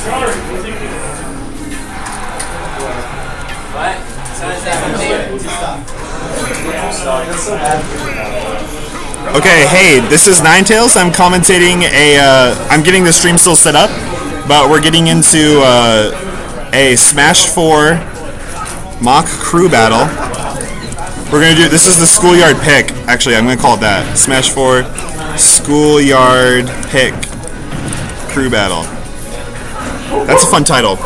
Okay, hey, this is Ninetales. I'm commentating I'm getting the stream still set up, but we're getting into a Smash 4 mock crew battle. We're gonna do, this is the Schoolyard Pick. Actually, I'm gonna call it that. Smash 4 Schoolyard Pick crew battle. That's a fun title.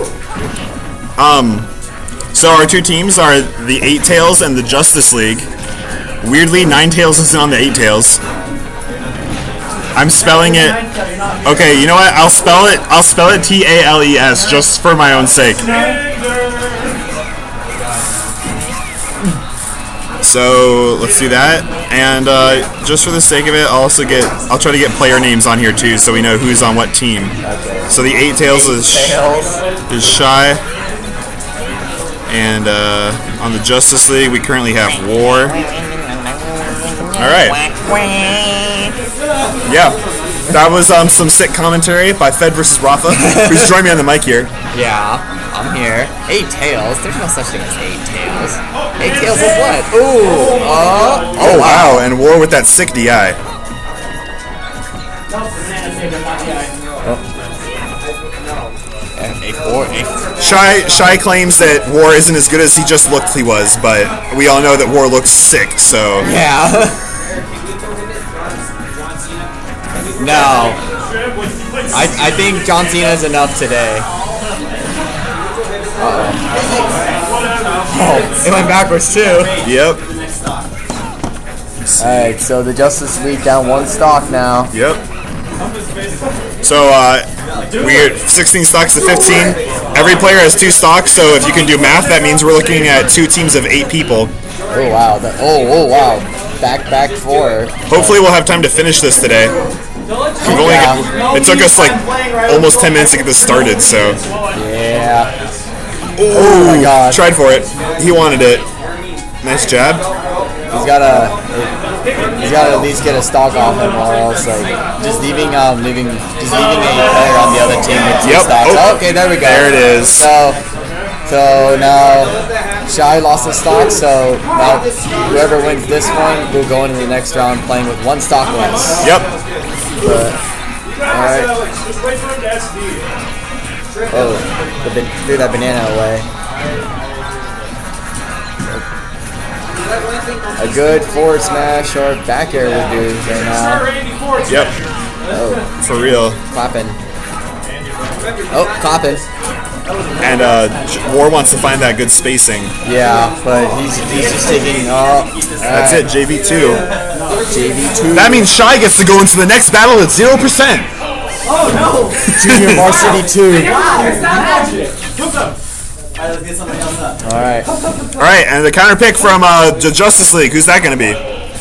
So our two teams are the 8-Tails and the Justice League. Weirdly, Ninetales isn't on the 8-Tails. I'm spelling it. Okay, you know what? I'll spell it T-A-L-E-S just for my own sake. So let's do that, and just for the sake of it, I'll try to get player names on here too, so we know who's on what team. Okay. So the 8-Tails is Shy, and on the Justice League we currently have War. All right. Yeah, that was some sick commentary by Fed versus Rafa, who's joined me on the mic here. Yeah, I'm here. 8-Tails. There's no such thing as 8-Tails. 8-Tails of what? Ooh. Oh wow, and War with that sick DI. Shy claims that War isn't as good as he just looked he was, but we all know that War looks sick, so... Yeah. No. I think John Cena's enough today. Oh, it went backwards too. Yep. Alright, so the Justice League down one stock now. Yep. So, we're 16 stocks to 15. Every player has 2 stocks, so if you can do math, that means we're looking at 2 teams of 8 people. Oh wow, oh wow. Back 4. Hopefully we'll have time to finish this today. It took us like almost 10 minutes to get this started, so. Yeah. Oh my god. Tried for it. He wanted it. Nice jab. He's gotta at least get a stock off him, or else like just leaving a player on the other team with 2 stocks. Oh, okay, there we go. There it is. So now Shy lost his stock, so now whoever wins this one will go into the next round playing with 1 stock less. Yep. Alright. Oh, threw that banana away. A good forward smash or back air would do right now. Yep. Oh. For real. Clapping. Oh, clapping. And War wants to find that good spacing. Yeah, but he's just taking. That's it, JV2. JV2. That means Shy gets to go into the next battle at 0%. Oh no! Junior Varsity 2. Alright. Alright, and the counter pick from the Justice League. Who's that going to be?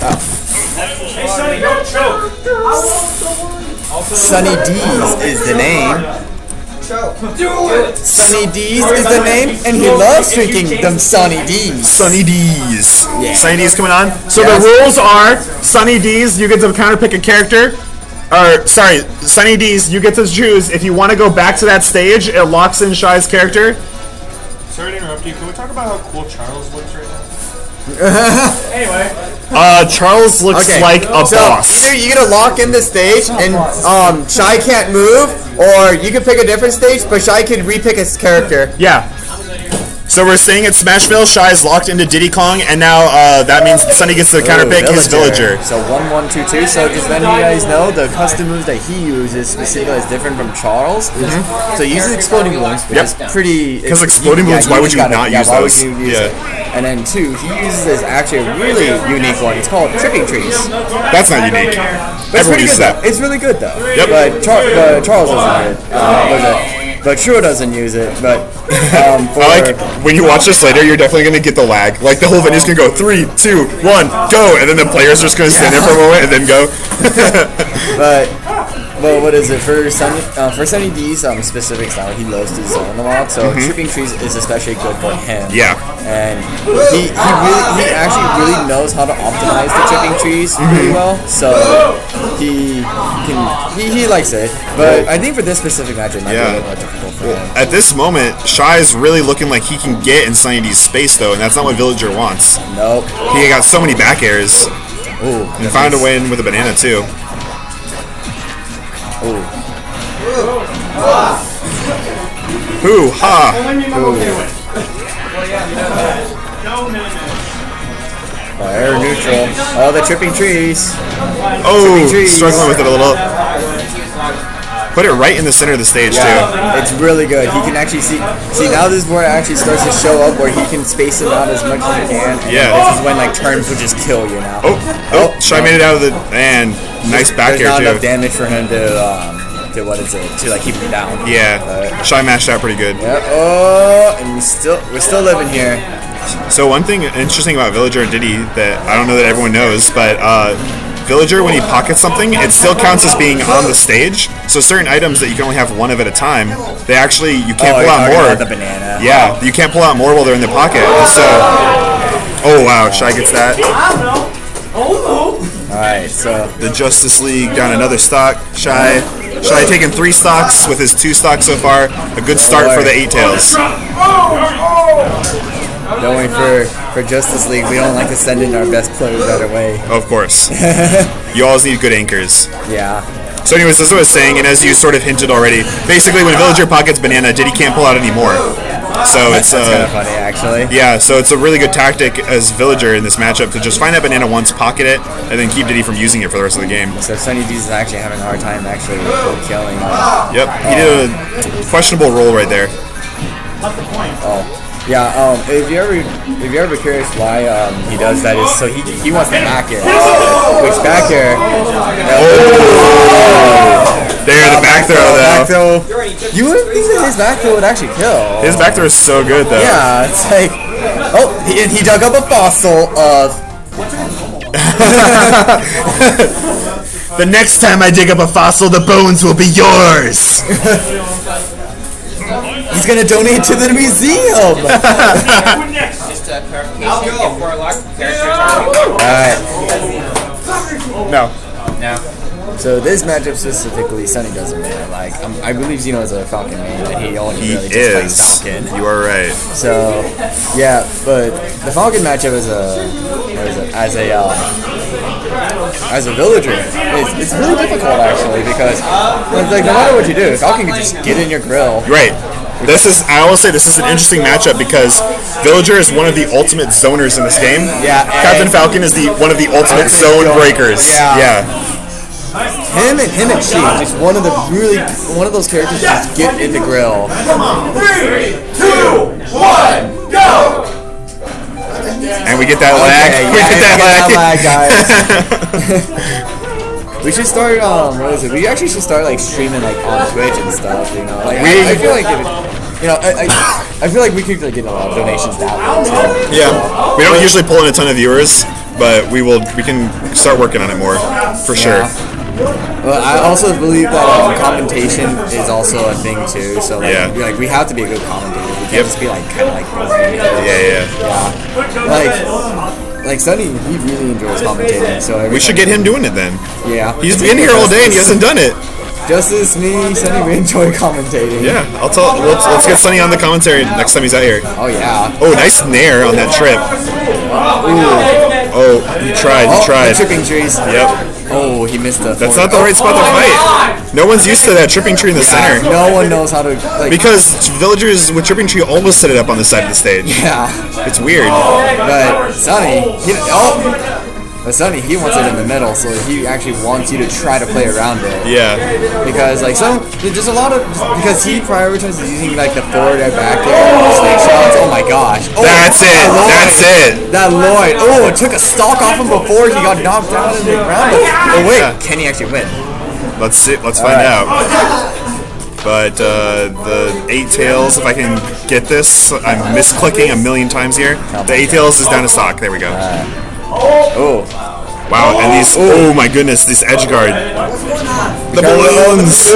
Sunny D's is the name. Sunny D's is the name, and he loves drinking them Sunny D's. Sunny D's. Yeah. Sunny D's coming on. So the rules are Sunny D's, you get to counter pick a character. Or, sorry, Sunny D's, you get to choose. If you want to go back to that stage, it locks in Shy's character. Sorry to interrupt you. Can we talk about how cool Charles looks right now? Anyway. Charles looks like a boss. Either you gotta lock in the stage, and Shy can't move, or you can pick a different stage, but Shy can repick his character. Yeah. So we're staying at Smashville. Shy is locked into Diddy Kong, and now that means Sunny gets to counter pick his villager. So 1-1-2-2. So just letting you guys know, the custom moves that he uses specifically is different from Charles. So he uses exploding balloons, which is pretty. Because exploding balloons, why would you not use those? And then 2, he uses actually a really unique one. It's called tripping trees. That's not unique. But it's pretty good though. It's really good though. Yep. But Charles doesn't use it. But Shuro doesn't use it. But I like when you watch this later, you're definitely gonna get the lag. Like the whole video's gonna go 3, 2, 1, go, and then the players are just gonna stand there for a moment and then go. Well, what is it for Sunny D's specific style? He loves to zone a lot, so tripping trees is especially good for him. Yeah. And he actually really knows how to optimize the tripping trees really well. So he likes it. But I think for this specific match, it might be a little more difficult for him. At this moment, Shy is really looking like he can get in Sunny D's space though, and that's not what Villager wants. Nope. He got so many back airs. Ooh. And found a win with a banana too. Ooh. Hoo ha! Air neutral. Oh, the tripping trees. Oh, Tripping trees. struggling with it a little. Put it right in the center of the stage too. It's really good. He can actually see now this is where it actually starts to show up where he can space him out as much as he can. And this is when like turns would just kill you now. Shy made it out of the nice back There's air not too. enough damage for him to what is it? To like keep him down. Yeah. Shy mashed out pretty good. Yeah. Oh, and we're still living here. So one thing interesting about Villager and Diddy that I don't know that everyone knows, but Villager, when he pockets something, it still counts as being on the stage. So certain items that you can only have one of at a time, you can't pull out more. The banana. Yeah, you can't pull out more while they're in the pocket. So, oh wow, Shy gets that. Alright, so The Justice League down another stock. Shy taking 3 stocks with his 2 stocks so far. A good start for the 8 tails. going for Justice League, we don't like to send in our best players right away. Of course. You always need good anchors. Yeah. So anyways, as I was saying, and as you sort of hinted already, basically when Villager pockets banana, Diddy can't pull out anymore. So it's That's kind of funny, actually. yeah, so it's a really good tactic as Villager in this matchup to just find that banana once, pocket it, and then keep Diddy from using it for the rest of the game. So Sunny D's is actually having a hard time actually killing. Yep, he did a questionable roll right there. Oh. Yeah, if you're ever curious why he does that is so he wants the back air. Which back air? There, the back throw Back though. throw. You wouldn't think that his back throw would actually kill. His back throw is so good though. Yeah, it's like, oh, he dug up a fossil of. The next time I dig up a fossil, the bones will be yours. He's gonna donate to the museum. Alright. No. So this matchup specifically, Sunny doesn't really like. I believe Zeno is a Falcon main, and he only He really just plays is. Falcon. You are right. So, yeah, but the Falcon matchup as a villager, it's really difficult actually because like no matter what you do, Falcon can just get in your grill. Right. I will say this is an interesting matchup because Villager is one of the ultimate zoners in this game. Yeah. Captain Falcon is one of the ultimate zone breakers. Yeah. Him and Chi, just one of those characters just get in the grill. 3, 2, 1, go! And we get that lag. Okay, We get that lag. guys. We should start. What is it? We actually should start like streaming like on Twitch and stuff. You know, like I feel like I feel like we could like, get a lot of donations that way too. Yeah. We don't usually pull in a ton of viewers, but we can start working on it more for sure. Well, I also believe that commentation is also a thing too. So like, we have to be a good commentator. We can't just be like kind of like boring. Yeah. Like Sunny, he really enjoys commentating. So We should get him doing it then. Yeah. He's been here all day and he hasn't done it. Justice, me, Sunny, we enjoy commentating. Yeah, I'll tell. Let's get Sunny on the commentary next time he's out here. Oh yeah. Oh, nice nair on that trip. Oh, he tried. The tripping trees. Yep. Oh, he missed the. That's not the right spot to fight. No one's used to that tripping tree in the center. No one knows how to like. Because villagers with tripping tree always set it up on the side of the stage. Yeah. It's weird. But Sunny, Sunny, he wants it in the middle, so he actually wants you to try to play around it. Yeah. Because like there's a lot of because he prioritizes using like the forward and back air snake shots. Oh my gosh. Oh, That's it. That Lloyd. Oh, it took a stock off him before he got knocked down in the ground. Oh wait, can he actually win? Let's see. Let's find out. But the 8 tails, if I can get this, I'm misclicking a million times here. The 8 tails is down to stock. There we go. Oh. Wow, and these, oh my goodness, this edge guard. The balloons!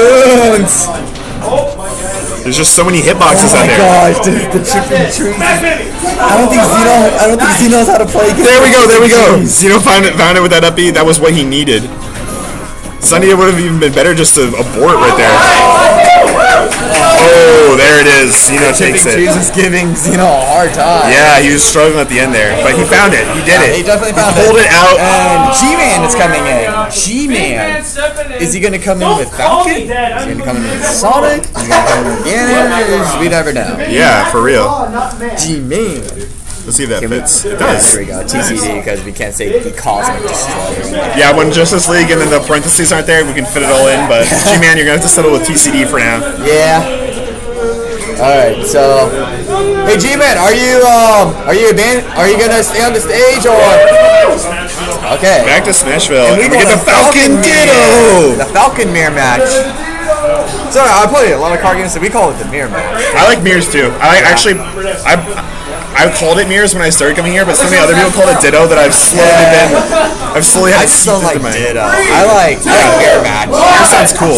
There's just so many hitboxes out there. Oh my gosh, the chicken trees. I don't think Zeno knows how to play games. There we go. Zeno found it with that up B. That was what he needed. Sunny would have even been better just to abort right there. Oh, there it is. Zeno takes it. He was giving Zeno a hard time. Yeah, he was struggling at the end there, but he found it. He did it. He definitely found it. Pulled it out. And G-Man is coming in. G-Man. Is he going to come in with Falcon? Is he going to come in with Sonic? Is he going to come in with Ganon? We never know. Yeah, for real. G-Man. Let's see if that fits. It does. There we go. TCD, because we can't say the Cosmic Destroyer. Yeah, when Justice League and then the parentheses aren't there, we can fit it all in, but G-Man, you're going to have to settle with TCD for now. Yeah. Alright, so hey G-Man, are you gonna stay on the stage or okay. Back to Smashville. And we get the Falcon Ditto! The Falcon Mirror match. Sorry, I play a lot of card games, so we call it the Mirror match. I like mirrors too. I called it mirrors when I started coming here, but so many other people called it Ditto that I've slowly had to still like Ditto. mind. I like Mirror match. That sounds cool.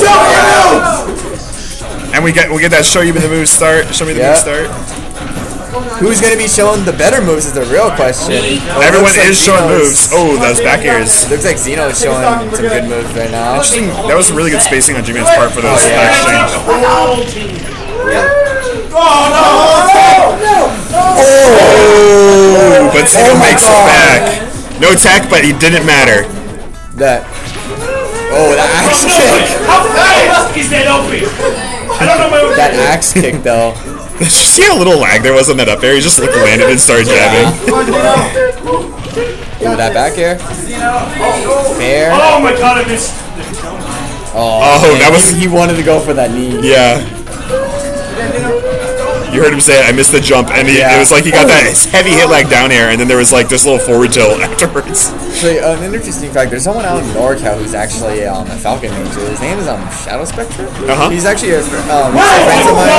And we'll get that show you the moves start. Show me the moves start. Who's gonna be showing the better moves is the real question. Everyone is showing moves. Oh, those back airs. Looks like Zeno is showing some good moves right now. Interesting. That was really good spacing on G-Man's part for those exchange. Oh, but Zeno makes it back. No tech, but he didn't matter. That axe kick. How fast is that open? I don't know my That axe kick though. Did you see how little lag there was on that up air? He just like landed and started jabbing. Ooh, that back air. Fair. Oh my god, I missed. Oh, that was. He wanted to go for that knee. Yeah. You heard him say it, I missed the jump, and it was like he got that heavy hit like down air, and then there was like this little forward tilt afterwards. Actually, an interesting fact, there's someone out in NorCal who's actually a Falcon Ranger. His name is Shadow Spectre. He's actually a friend of mine.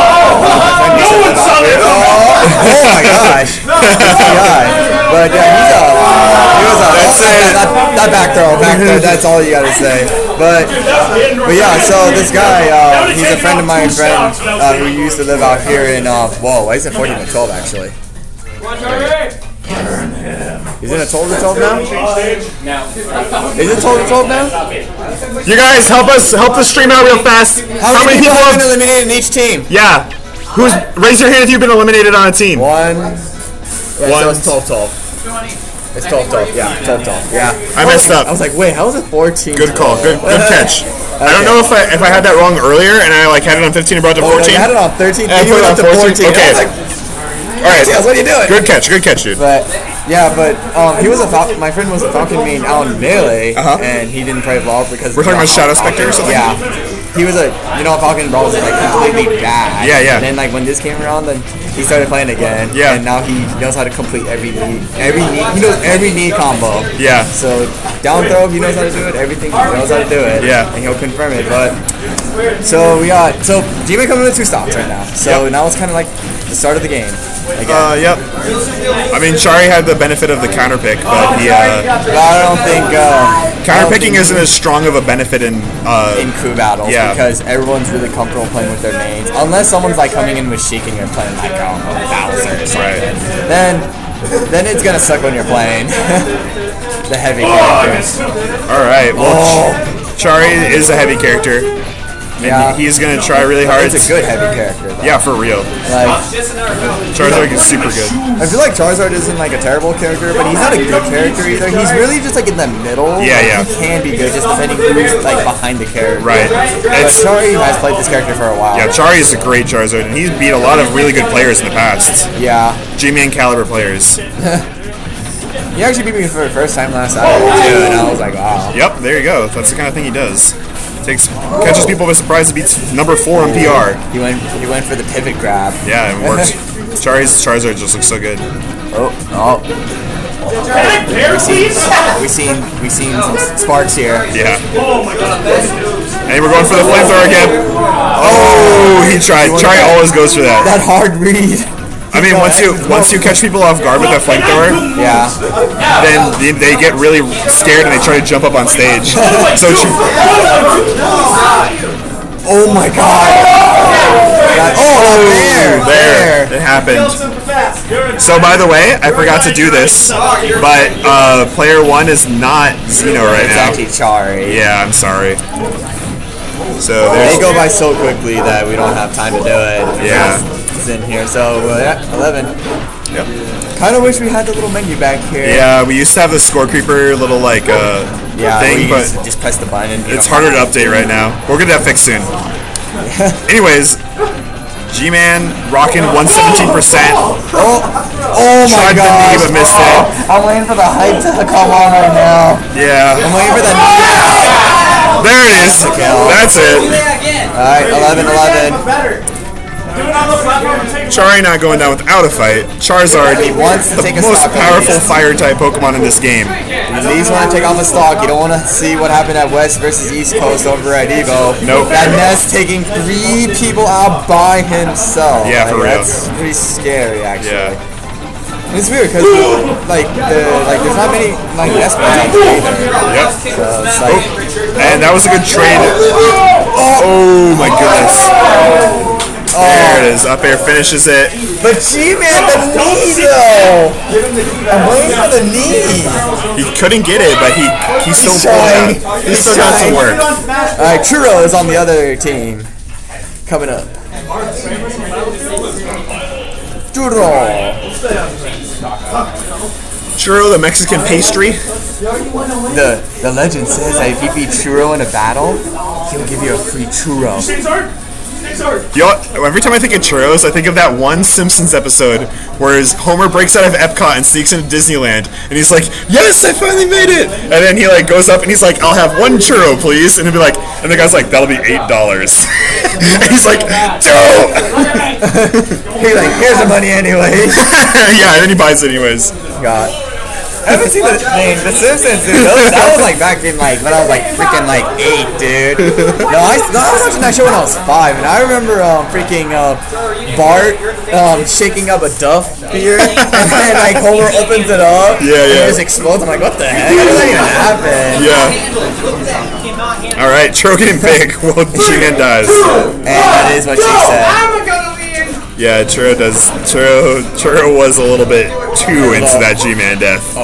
Oh my gosh. But yeah, he was that back throw, that's all you gotta say. But yeah, so this guy, he's a friend of mine, who used to live out here in, whoa, why is it 14 to 12 actually? Is it a 12 to 12 now? Is it 12 to 12 now? You guys, help the stream out real fast. How many people have been eliminated in each team? Yeah. Raise your hand if you've been eliminated on a team. One. Yeah, so it's 12-12. It's 12-12. Yeah, 12-12. Yeah. I messed up. I was like, wait, how is it 14? Good call. Good catch. I don't know if I had that wrong earlier and I like had it on 15 and brought it to 14. I had it on 13. And I put it on 14. Okay. All right. What are you doing? Good catch, dude. But he was my friend was a Falcon main out in Melee, and he didn't play Brawl because we're talking about Shadow Spectre or something. Yeah. He was Falcon Brawl was like completely bad. Yeah. And then like when this came around, then he started playing again. Yeah. And now he knows how to complete every knee. He knows every knee combo. Yeah. So down throw, he knows how to do it. Everything, he knows how to do it. Yeah. And he'll confirm it. But so G-Man coming with 2 stops right now. So now it's kind of like the start of the game. Yep. I mean, Chari had the benefit of the counter pick, but he. I don't think counter picking isn't as strong of a benefit in crew battles because everyone's really comfortable playing with their mains, unless someone's like coming in with Sheik and you're playing like Bowser or something. Right. Then it's gonna suck when you're playing the heavy characters. All right. Well, Chari is a heavy character. And he's gonna try really hard. It's a good heavy character, though. Yeah, for real. Like Charizard is super good. I feel like Charizard isn't like a terrible character, but he's not a good character either. He's really just like in the middle. Yeah. He can be good, just depending who's like behind the character. Right. Chari has played this character for a while. Yeah, Chari is a great Charizard, and he's beat a lot of really good players in the past. Yeah. G-Man caliber players. He actually beat me for the first time last Saturday too, and I was like, wow. Yep, there you go. That's the kind of thing he does. Catches people by surprise and beats number 4 on PR. He went for the pivot grab. Yeah, it worked. Charizard just looks so good. Oh. We seen some sparks here. Yeah. And we're going for the flamethrower again. Oh, he tried. Chari always goes for that. That hard read. I mean, once you catch people off guard with a flamethrower, Yeah. then they get really scared and they try to jump up on stage. So Oh my god. there, it happened. So by the way, I forgot to do this, but player 1 is not Xeno right It's now. actually Chari. Yeah, I'm sorry. So They there's go by so quickly that we don't have time to do it. Yeah. It's in here. So, yeah, 11. Yep. Kind of wish we had the little menu back here. Yeah, we used to have the score creeper little like Yeah, thing, we but used to just press the button. And, it's harder to update right now. We'll get that fixed soon. Anyways, G-Man rocking 117%. Oh my Tried the god. knee but missed it. I'm waiting for the hype to come on right now. Yeah. I'm waiting for the knee. There it is. That's it. Alright, 11-11. Chari not going down without a fight. Charizard, He wants to the take a most stock at powerful least. fire type Pokemon in this game. You at least want to take off a stock. You don't want to see what happened at West versus East Coast over at Evo. Nope. That Ness taking 3 people out by himself. Yeah, for real. That's pretty scary, actually. Yeah. And it's weird because there's not many like Ness players either. Yep. So it's like And that was a good trade. Oh my goodness. There it is. Up air finishes it. But G-Man, the knee though! I'm waiting for the knee! He couldn't get it, but he still He's pulled trying. out. He He's still got to trying. work. Alright, Churro is on the other team. Coming up. Churro! Churro, the Mexican pastry. The legend says that if you beat Churro in a battle, he'll give you a free churro. Every time I think of churros, I think of that one Simpsons episode where Homer breaks out of Epcot and sneaks into Disneyland, and he's like, "Yes, I finally made it!" And then he like goes up and he's like, "I'll have 1 churro, please." And he'll be like, and the guy's like, "That'll be $8." And he's like, "Dope!" He's like, here's the money anyway. Yeah, and then he buys it anyways. God. I haven't seen the Simpsons, dude. That was like back in like when I was like freaking like 8, dude. No, I was watching that show when I was 5, and I remember freaking Bart shaking up a Duff beer, and then like Homer opens it up, Yeah, and yeah. it just explodes. I'm like, what the heck? How did that even happen? Yeah. All right, Churro getting big. Well, G-Man dies. And that is what she said. Yeah, Churro does. Churro was a little bit too into that G-Man death.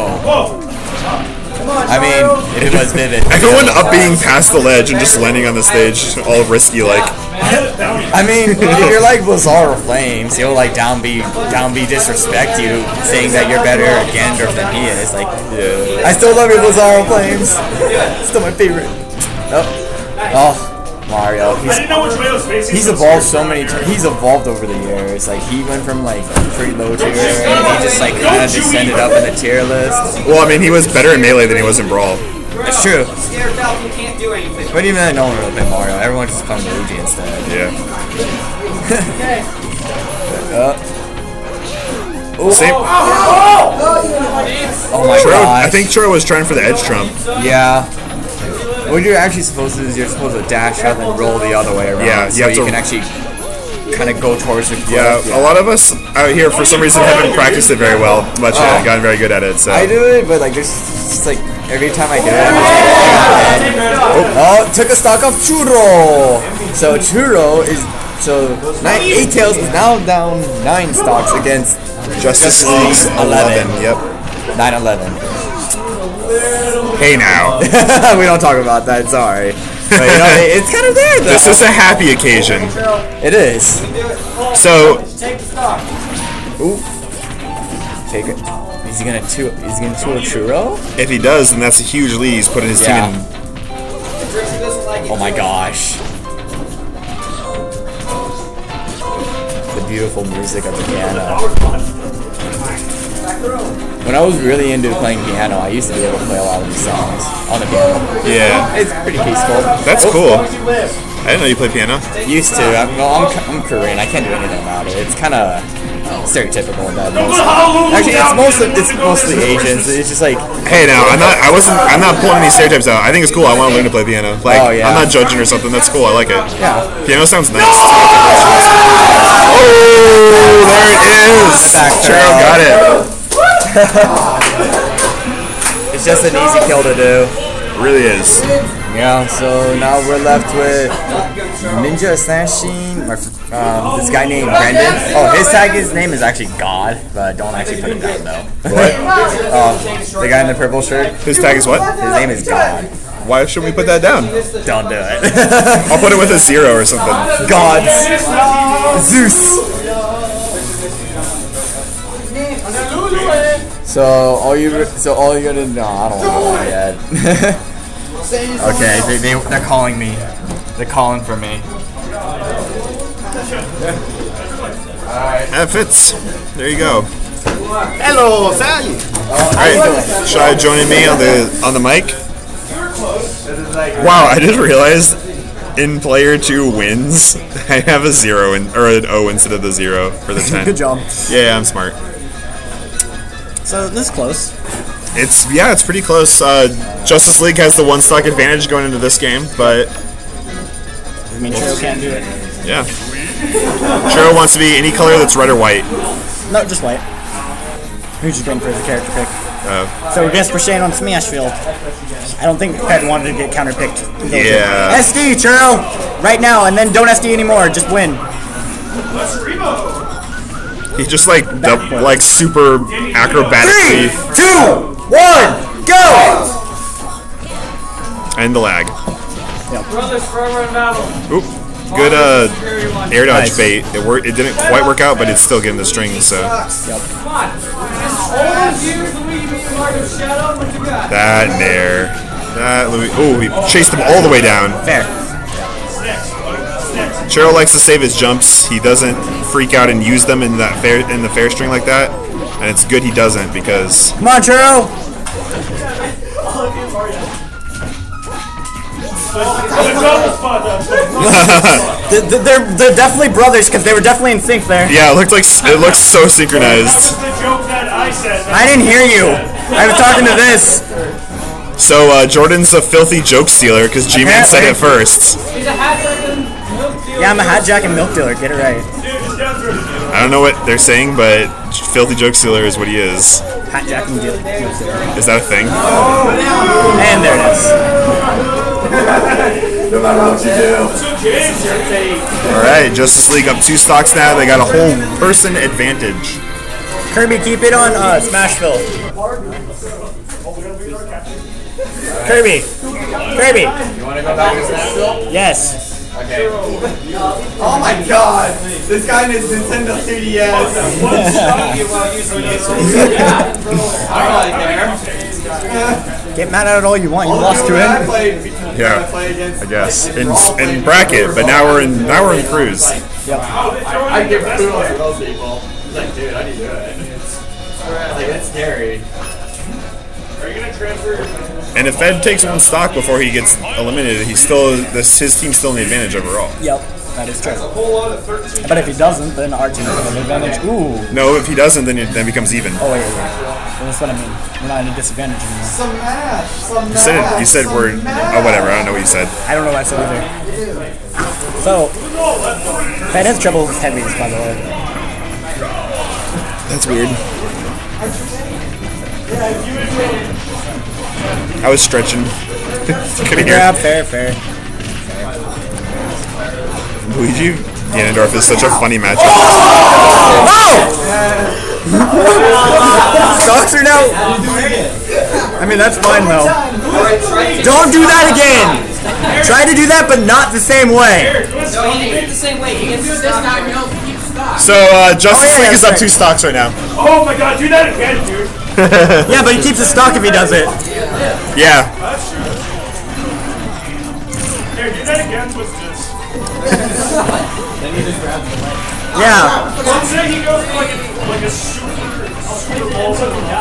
I mean, it was vivid. Everyone up being past the ledge and just landing on the stage, all risky like. I mean, if you're like Bizarro Flames, he'll like down B disrespect you, saying that you're better at Gandalf than he is. Like, Yeah. I still love your Bizarro Flames. Still my favorite. Oh, Mario. He's evolved so many times. He's evolved over the years. Like, he went from like pretty low tier, and he just like kind of descended up in the tier list. Well, I mean, he was better in Melee than he was in Brawl. It's true. But even then, no one really played Mario. Everyone just played Luigi instead. Yeah. Same. Oh my Churro, god. I think Churro was trying for the edge trump. Yeah. What you're actually supposed to do is you're supposed to dash up and roll the other way around. Yeah, so you can actually kind of go towards the cliff. Yeah, a lot of us out here for some reason haven't practiced it very well, much gotten very good at it. So I do it, but like there's just like every time I do it, I'm just like, took a stock of Churro. So Churro is 8 Tails is now down 9 stocks against Justice League 11. Yep. 9-11. Hey now. We don't talk about that. Sorry, but you know it's kind of there though. This is a happy occasion. It is. So Ooh. Take it. Is he gonna two a Churro? if he does, then that's a huge lead he's putting his team in. Oh my gosh. The beautiful music of the piano. When I was really into playing piano, I used to be able to play a lot of these songs on the piano. Yeah. It's pretty peaceful. That's cool. I didn't know you played piano. Used to. I'm Korean. I can't do anything about it. It's kind of stereotypical in that. Actually, it's mostly Asians. It's just like Hey now, I'm not pulling any stereotypes out. I think it's cool. I want to learn to play piano. Like Oh, yeah. I'm not judging or something. That's cool. I like it. yeah. Piano sounds nice. Oh, there it is. Churro got it. It's just an easy kill to do. It really is. Yeah, so now we're left with Ninja Assassin, this guy named Brendan. Oh, his name is actually God, but don't actually put him down though. What? The guy in the purple shirt, His tag is what? his name is God. Why should we put that down? Don't do it. I'll put it with a 0 or something. Gods. Zeus. So all you gotta know, I don't know yet. Okay, they're calling me. They're calling for me. That fits. There you go. Hello, Sally. Alright, Shai joining me on the mic. Wow, I just realized in player 2 wins, I have a 0 or an O instead of the 0 for the 10. Good job. Yeah, I'm smart. So this is close. It's pretty close. Justice League has the 1 stock advantage going into this game, but I mean, Churro can't do it. yeah. Churro wants to be any color that's red or white. No, just white. Who's just waiting for the character pick. Oh. So we're against Brashane on Smashfield. I don't think Pet wanted to get counterpicked. Yeah. SD, Churro! Right now, and then don't SD anymore, just win. He just like super acrobatically 3, 2, 1, go! and the lag. Brothers forever in battle. Oop. Good air dodge bait. It didn't quite work out, but it's still getting the string, so. That and air. That Louis. Oh, he chased him all the way down. Fair. Churro likes to save his jumps. He doesn't freak out and use them in the fair string like that. And it's good he doesn't because Come on, Churro! They're definitely brothers because they were definitely in sync there. yeah, it looks so synchronized. The joke that I said. I didn't hear you. I was talking to this. So Jordan's a filthy joke stealer because G-Man said it first. Yeah, I'm a hat jack and milk dealer. Get it right. I don't know what they're saying, but filthy joke stealer is what he is. Hat jack and milk dealer. Is that a thing? And there it is. Alright, Justice League up 2 stocks now. They got a whole person advantage. Kirby, keep it on Smashville. Kirby. Kirby. You want to go back to Smashville? Yes. Okay. Oh my god! This guy in his Nintendo 3DS. I don't really care. Get mad at it all you want. You lost to him. Yeah, I guess in bracket, but now we're in cruise. I give kudos to those people. It's like, dude, I need to do it. Like, that's scary. Are you gonna transfer? And if Ed takes 1 stock before he gets eliminated, his team's still in the advantage overall. Yep, that is true. But if he doesn't, then our team has an advantage. Ooh. No, if he doesn't, then it becomes even. Oh, wait. That's what I mean. We're not in a disadvantage anymore. You said we're. Oh, whatever. I don't know what you said. I don't know what I said either. So, Pet has trouble with heavies, by the way. That's weird. I was stretching. Couldn't hear. Yeah, fair. Luigi Ganondorf is such a funny matchup. Stocks are now. I mean, that's fine though. Don't do that again. Try to do that, but not the same way. So Justice League is up 2 stocks right now. Oh my god, do that again, dude. Yeah, but he keeps a stock if he does it. Yeah. Here, do that again. What's this? Yeah. Let's say he goes for like a super ball.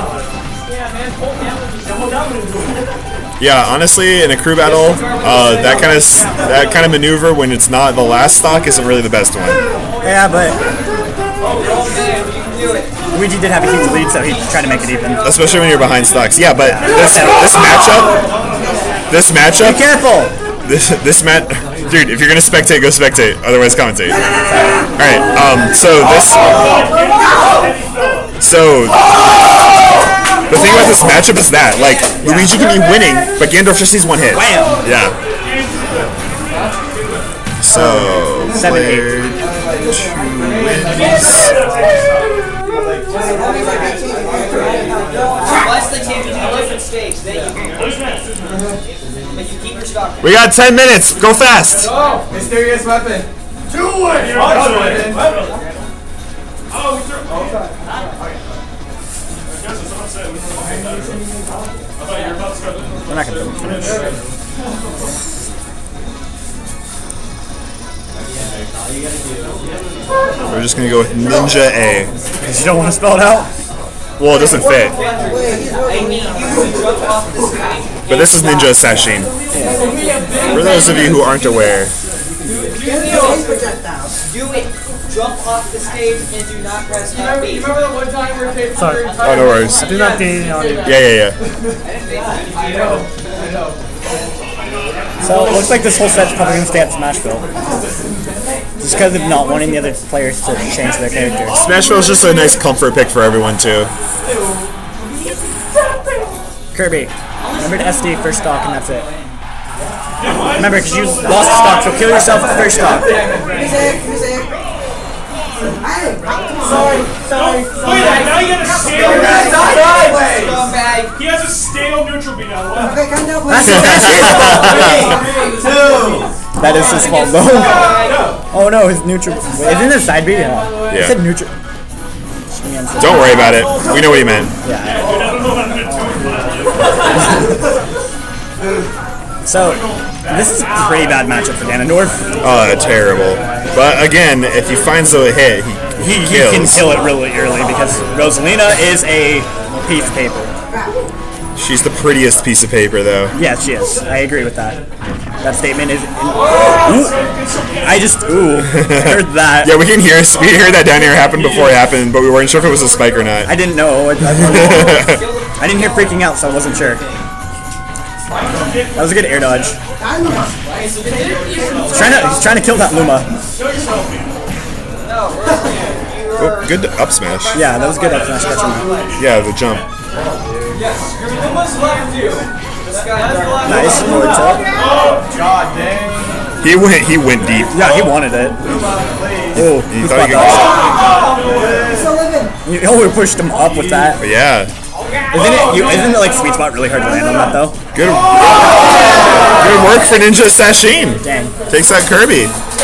Yeah, honestly, in a crew battle, that kind of maneuver when it's not the last stock isn't really the best one. Yeah, but Luigi did have a huge lead, so he's trying to make it even. Especially when you're behind stocks. Yeah, but this matchup. Be careful. this match, dude. If you're gonna spectate, go spectate. Otherwise, commentate. All right. So the thing about this matchup is that like Luigi can be winning, but Gandalf just needs one hit. Wham! Yeah. So 7-8. We got 10 minutes. Go fast. Mysterious weapon. Do it! We're not gonna finish. We're just gonna go with Ninja A. Because you don't want to spell it out? Well, it doesn't fit. But this is Ninja Sashin. For those of you who aren't aware. Do it. Jump off the stage and do not press F8. You remember the one time where Kate Sorry. Oh, no worries. Do not be audio. Yeah. I know. So it looks like this whole set's probably going to stay at Smashville. Just because of not wanting the other players to change their characters. Smashville's just a nice comfort pick for everyone, too. Kirby, remember to SD first stock and that's it. Remember, because you lost the stock, so kill yourself with the first stock. Sorry. Wait, now you got a stale. He has a stale neutral beat now. What? That is his fault, though. Oh no, his neutral. Wait, isn't it side beat? Yeah. He said neutral. Don't worry about it. We know what you meant. So, this is a pretty bad matchup for Ganondorf. Terrible. But again, if he finds a hit, he kills. He can kill it really early because Rosalina is a piece of paper. She's the prettiest piece of paper, though. Yeah, she is. I agree with that. That statement is. I heard that. Yeah, we can hear. We heard that down here happen before it happened, but we weren't sure if it was a spike or not. I didn't know. I didn't hear freaking out, so I wasn't sure. That was a good air dodge. He's trying to kill that Luma. Oh, good up smash. Yeah, that was good up smash. Yeah, the jump. Nice. Forward tilt. God dang. He went deep. Yeah, he wanted it. Oh, He thought he could. we pushed him up with that. But yeah. Isn't it like sweet spot really hard to land on that though? Good work for Ninja Sashin. Dang. Takes that Kirby.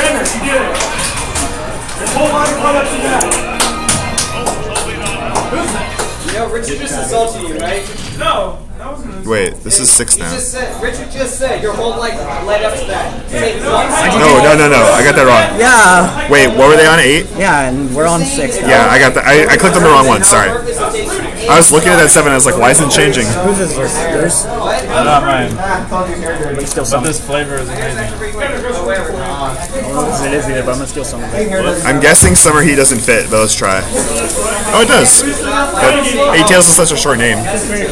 Richard just insulted you, right? No. Wait, this is 6 now. Richard just said your whole life led up to that. No. I got that wrong. Yeah. Wait, what were they on? 8? Yeah, and we're on 6 now. Yeah, I got that. I clicked on the wrong one. Sorry. I was looking at that 7. I was like, why isn't it changing? Who's this versus? Yours? Not mine. But still But something. this flavor is amazing. It is either, but I'm gonna steal some of it. I'm guessing Summer Heat doesn't fit, but let's try. Oh, it does. But 8 Tails is such a short name.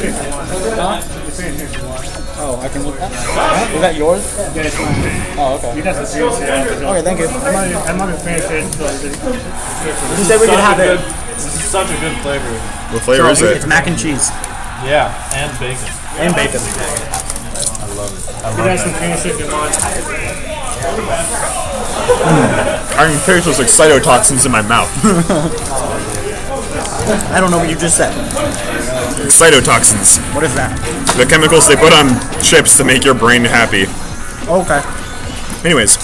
Oh, I can look that. Is that yours? Oh, okay. Okay, thank you. I'm not a fan of it. You said we could have it. It's such a good flavor. What flavor is It's it? mac and cheese. Yeah, and bacon. And bacon. I can taste those excitotoxins in my mouth. I don't know what you just said. Excitotoxins. What is that? The chemicals they put on chips to make your brain happy. Okay. Anyways.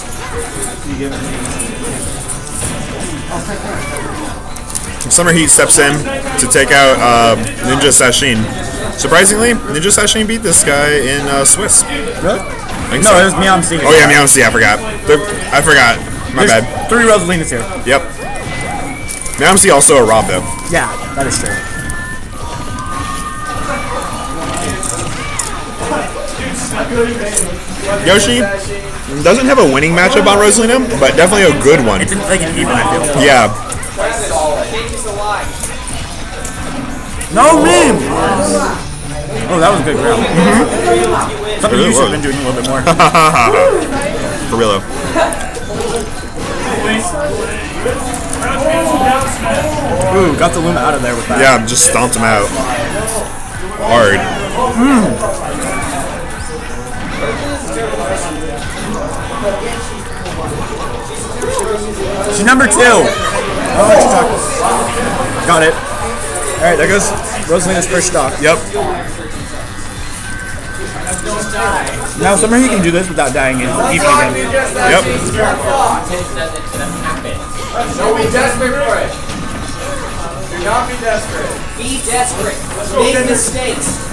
Summer Heat steps in to take out Ninja Sashin. Surprisingly, Ninja Sashin beat this guy in Swiss. Really? I think No, so. it was Meowm C. Oh yeah, Meowm C, I forgot. I forgot. My There's bad. 3 Rosalinas here. Yep. Meowm C also a Rob though. Yeah, that is true. Yoshi doesn't have a winning matchup on Rosalina, but definitely a good one. It's like an even, I feel. Yeah. No meme! Oh, that was a good round. Something It really you should have was. been doing a little bit more. For real though. Ooh, got the Luma out of there with that. Yeah, just stomped him out. Hard. She's number 2. Oh, got it. All right, there goes Rosalina's first stock. Yep. Now, Summer Heat can do this without dying even again. Yep. Don't be desperate for it. Do not be desperate. Be desperate. Make mistakes.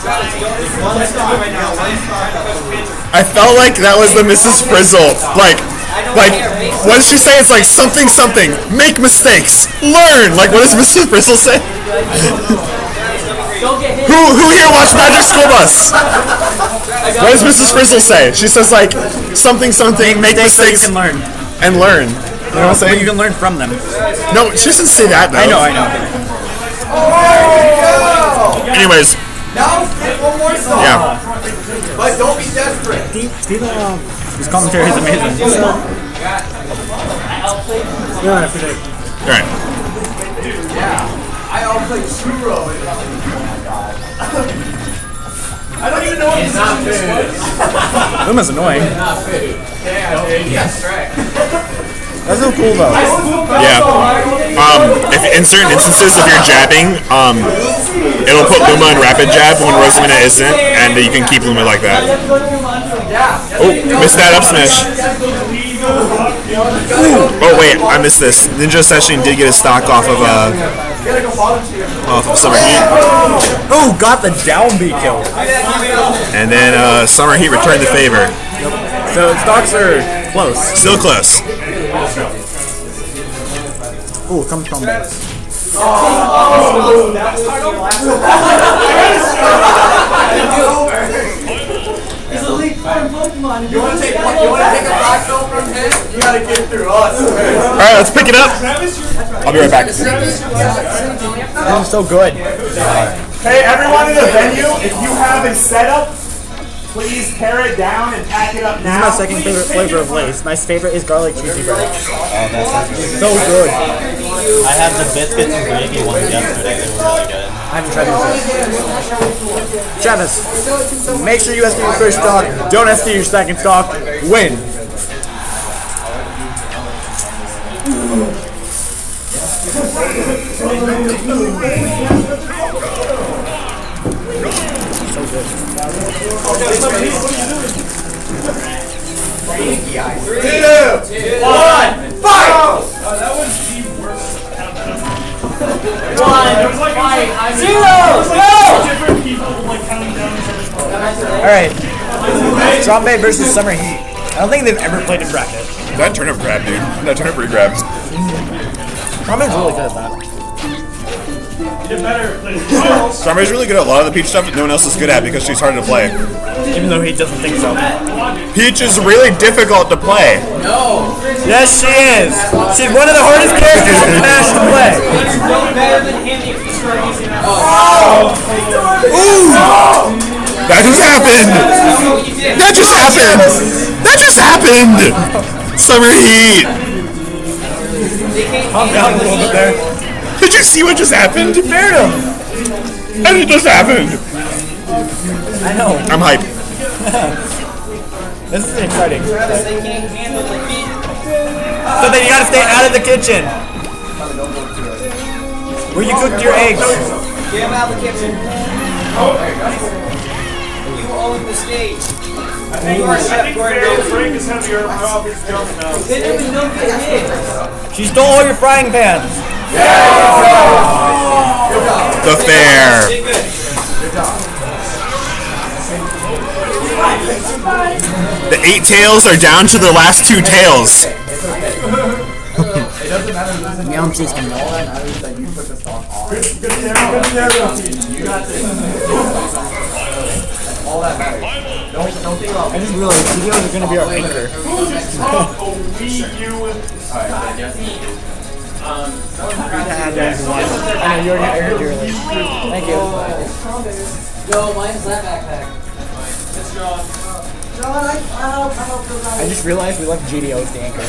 I felt like that was the Mrs. Frizzle. Like, what does she say? It's like something, something. Make mistakes. Learn. Like, what does Mrs. Frizzle say? Who here watched Magic School Bus? What does Mrs. Frizzle say? She says like something, something. Make mistakes So you can learn. and learn. You know what I'm But saying? you can learn from them. No, she doesn't say that though. I know. Anyways, Now, get one more song. yeah. But don't be desperate. His commentary is amazing. All right. I outplayed Shuro. I don't even know what position this was. Luma's annoying. Yes, right. That's so cool though. Yeah. If in certain instances, if you're jabbing, it'll put Luma in rapid jab when Rosalina isn't, and you can keep Luma like that. Oh, missed that up smash. Oh wait, I missed this. Ninja Session did get a stock off of Summer Heat, Oh, got the down B kill. and then Summer Heat returned the favor. So stocks are close. Still close. Ooh, comes from base. You want to take a black belt from him? You got to get through us. All right, let's pick it up. I'll be right back. This is so good. Hey, everyone in the venue, if you have a setup, please pare it down and pack it up This is now. my second favorite flavor of Lay's. My favorite is garlic cheesy bread. Oh, that's So good. I had the biscuits and gravy ones yesterday. They were really good. I haven't tried these yet. Travis, make sure you ST your first stock. Don't ST your second stock. Win. Different people like counting down. Alright. Strawberry versus Summer Heat. I don't think they've ever played in bracket. That turnip grab, dude. That turnip re-grab. Strawberry's really good at that. Strawberry's really good at a lot of the Peach stuff that no one else is good at because she's hard to play. Even though he doesn't think so. Peach is really difficult to play. Yes, she is. She's one of the hardest characters in Smash to play. That just happened! That just happened! That just happened! Summer Heat! Calm down a little bit there. Did you see what just happened? Fair enough. And it just happened! I know. I'm hyped. This is exciting. So then you gotta stay out of the kitchen. Where you cooked your eggs. Get him out of the kitchen. You own the stage. You are Chef Gordon. Frank is heavier off his jump now. They didn't even know they did. She stole all your frying pans. The fair. The 8 tails are down to the last 2 tails. I just realized videos are gonna be our anchor. I know you already heard you earlier. Thank you. No, mine's that backpack. I just realized we left GDO as the anchor.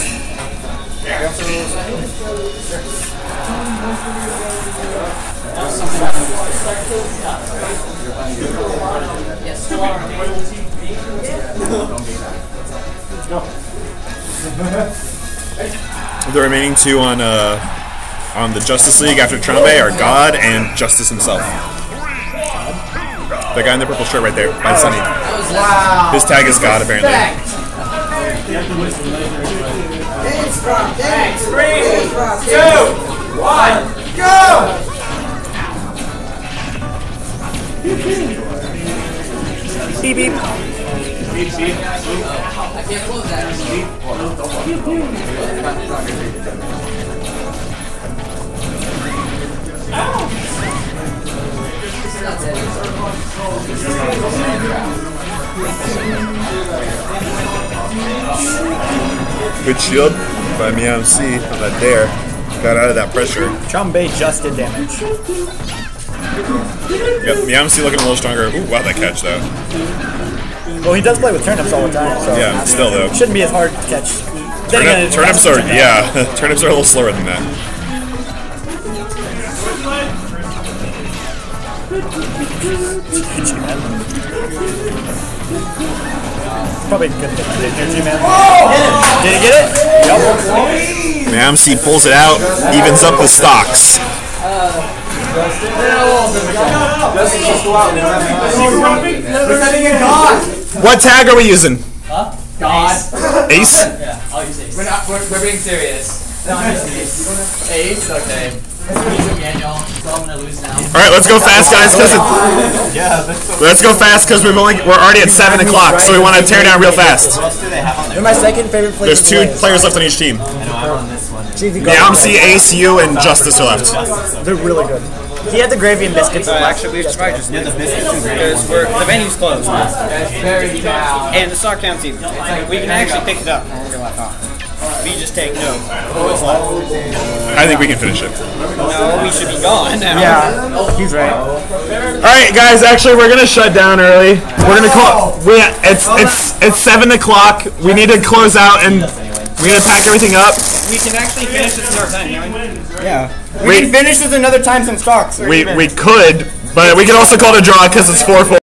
The remaining two on the Justice League after Trombe are God and Justice himself. The guy in the purple shirt right there, by Sunny. Wow. His tag is God, apparently. Thanks. 3, 2, 1, go! Beep beep. I can't close that. Good shield by Meow C on that dare. Got out of that pressure. Chombe just did damage. Yep, Meow C looking a little stronger. Ooh, wow, that catch though. Well, he does play with turnips all the time, so Yeah, still though. shouldn't be as hard to catch. Then again, it's Turnips are, yeah, turnips are a little slower than that. Probably a good thing I did here, G-Man. Did he get it? Yep. Meow C pulls it out, evens up the stocks. What tag are we using? God. Ace? Yeah, I'll use Ace. We're being serious. No, I'm using Ace. Ace? Okay. He's again, y'all, so I'm gonna lose now. All right, let's go fast, guys. Let's go fast because we're already at 7 o'clock, so we want to tear down real fast. What else do they have on there? They're my second favorite players. There's 2 players left on each team. I know I'm on this one. Meow C, Ace, you, and Justice are left. They're really good. He had the gravy and biscuits. Actually, we should probably just leave because the venue's closed. That's very down. And the stock count's even. We can actually pick it up when we're left off. We just take no. I think we can finish it. No, we should be gone now. Yeah, he's right. All right, guys. Actually, we're gonna shut down early. We're gonna call. It's 7 o'clock. We need to close out and we're gonna pack everything up. We can actually finish this in our time, can't we? Yeah. We can finish this another time some stocks. We could, but we can also call it a draw because it's 4-4.